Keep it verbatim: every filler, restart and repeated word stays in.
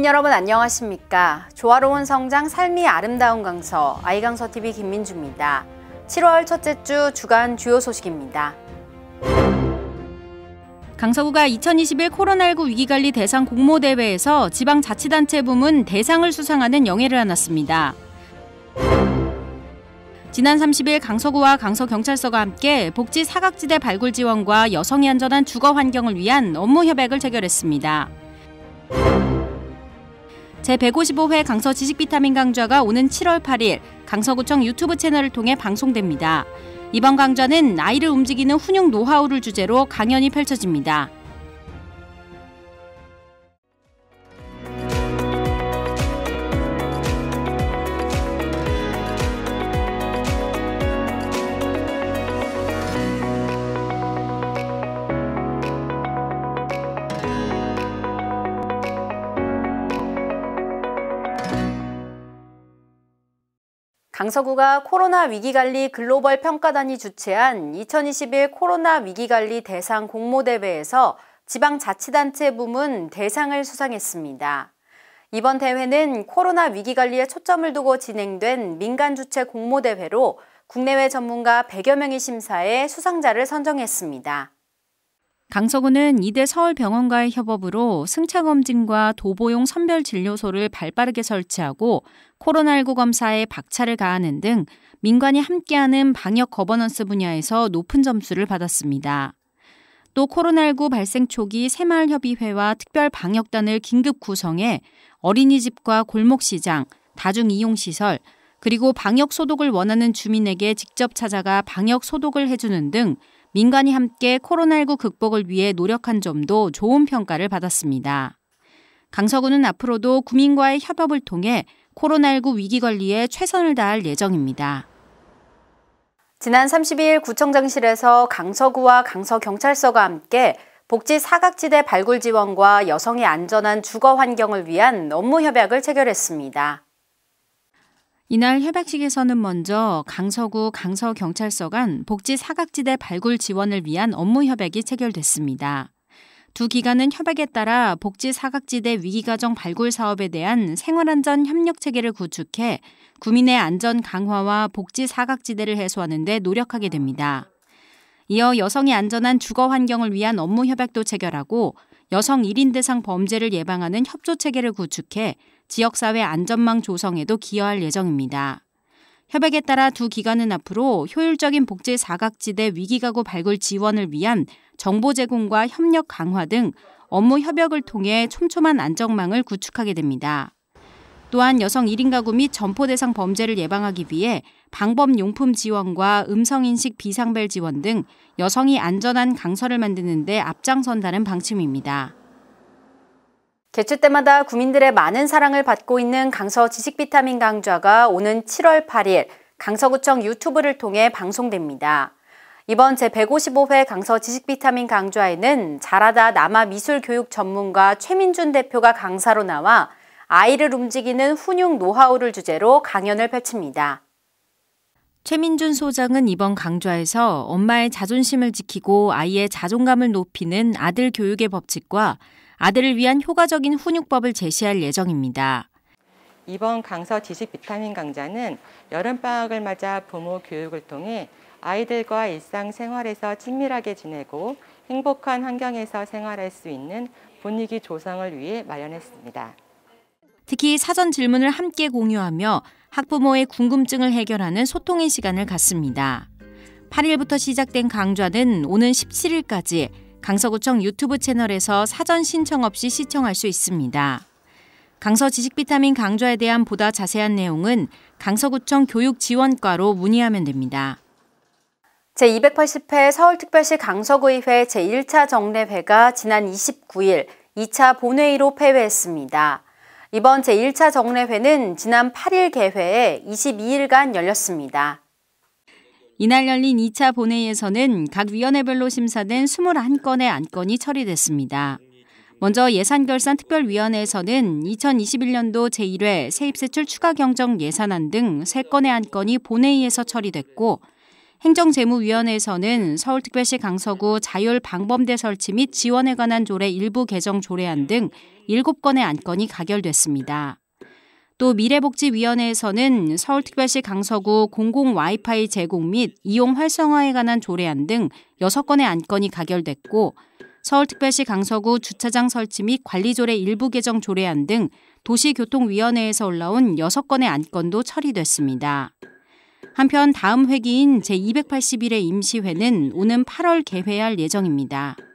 국민 여러분 안녕하십니까? 조화로운 성장 삶이 아름다운 강서 아이강서티비 김민주입니다. 칠월 첫째 주 주간 주요 소식입니다. 강서구가 이천이십일 코로나십구 위기관리 대상 공모대회에서 지방자치단체 부문 대상을 수상하는 영예를 안았습니다. 지난 삼십 일 강서구와 강서경찰서가 함께 복지 사각지대 발굴 지원과 여성이 안전한 주거 환경을 위한 업무 협약을 체결했습니다. 제백오십오 회 강서 지식비타민 강좌가 오는 칠월 팔일 강서구청 유튜브 채널을 통해 방송됩니다. 이번 강좌는 아이를 움직이는 훈육 노하우를 주제로 강연이 펼쳐집니다. 강서구가 코로나 위기관리 글로벌 평가단이 주최한 이천이십일 코로나 위기관리 대상 공모대회에서 지방자치단체 부문 대상을 수상했습니다. 이번 대회는 코로나 위기관리에 초점을 두고 진행된 민간 주최 공모대회로 국내외 전문가 백여 명이 심사해 수상자를 선정했습니다. 강서구는 이대 서울병원과의 협업으로 승차검진과 도보용 선별진료소를 발빠르게 설치하고 코로나십구 검사에 박차를 가하는 등 민관이 함께하는 방역 거버넌스 분야에서 높은 점수를 받았습니다. 또 코로나십구 발생 초기 새마을협의회와 특별방역단을 긴급 구성해 어린이집과 골목시장, 다중이용시설, 그리고 방역 소독을 원하는 주민에게 직접 찾아가 방역 소독을 해주는 등 민관이 함께 코로나십구 극복을 위해 노력한 점도 좋은 평가를 받았습니다. 강서구는 앞으로도 구민과의 협업을 통해 코로나십구 위기 관리에 최선을 다할 예정입니다. 지난 삼십이일 구청장실에서 강서구와 강서경찰서가 함께 복지 사각지대 발굴 지원과 여성의 안전한 주거 환경을 위한 업무 협약을 체결했습니다. 이날 협약식에서는 먼저 강서구 강서경찰서 간 복지 사각지대 발굴 지원을 위한 업무 협약이 체결됐습니다. 두 기관은 협약에 따라 복지 사각지대 위기가정 발굴 사업에 대한 생활안전 협력 체계를 구축해 구민의 안전 강화와 복지 사각지대를 해소하는 데 노력하게 됩니다. 이어 여성이 안전한 주거 환경을 위한 업무 협약도 체결하고 여성 일 인 대상 범죄를 예방하는 협조 체계를 구축해 지역사회 안전망 조성에도 기여할 예정입니다. 협약에 따라 두 기관은 앞으로 효율적인 복지 사각지대 위기가구 발굴 지원을 위한 정보 제공과 협력 강화 등 업무 협약을 통해 촘촘한 안전망을 구축하게 됩니다. 또한 여성 일 인 가구 및 점포 대상 범죄를 예방하기 위해 방범용품 지원과 음성인식 비상벨 지원 등 여성이 안전한 강서를 만드는 데 앞장선다는 방침입니다. 개최 때마다 국민들의 많은 사랑을 받고 있는 강서 지식비타민 강좌가 오는 칠월 팔일 강서구청 유튜브를 통해 방송됩니다. 이번 제백오십오 회 강서 지식비타민 강좌에는 잘하다 남아미술교육 전문가 최민준 대표가 강사로 나와 아이를 움직이는 훈육 노하우를 주제로 강연을 펼칩니다. 최민준 소장은 이번 강좌에서 엄마의 자존심을 지키고 아이의 자존감을 높이는 아들 교육의 법칙과 아들을 위한 효과적인 훈육법을 제시할 예정입니다. 이번 강서 지식 비타민 강좌는 여름방학을 맞아 부모 교육을 통해 아이들과 일상생활에서 친밀하게 지내고 행복한 환경에서 생활할 수 있는 분위기 조성을 위해 마련했습니다. 특히 사전 질문을 함께 공유하며 학부모의 궁금증을 해결하는 소통의 시간을 갖습니다. 팔일부터 시작된 강좌는 오는 십칠일까지 강서구청 유튜브 채널에서 사전 신청 없이 시청할 수 있습니다. 강서 지식비타민 강좌에 대한 보다 자세한 내용은 강서구청 교육지원과로 문의하면 됩니다. 제이백팔십 회 서울특별시 강서구의회 제일 차 정례회가 지난 이십구일 이 차 본회의로 폐회했습니다. 이번 제일 차 정례회는 지난 팔일 개회해 이십이일간 열렸습니다. 이날 열린 이 차 본회의에서는 각 위원회별로 심사된 이십일 건의 안건이 처리됐습니다. 먼저 예산결산특별위원회에서는 이천이십일년도 제일 회 세입세출 추가경정 예산안 등 세 건의 안건이 본회의에서 처리됐고 행정재무위원회에서는 서울특별시 강서구 자율방범대 설치 및 지원에 관한 조례 일부 개정 조례안 등 일곱 건의 안건이 가결됐습니다. 또 미래복지위원회에서는 서울특별시 강서구 공공 와이파이 제공 및 이용 활성화에 관한 조례안 등 여섯 건의 안건이 가결됐고 서울특별시 강서구 주차장 설치 및 관리조례 일부 개정 조례안 등 도시교통위원회에서 올라온 여섯 건의 안건도 처리됐습니다. 한편 다음 회기인 제이백팔십일 회 임시회는 오는 팔월 개회할 예정입니다.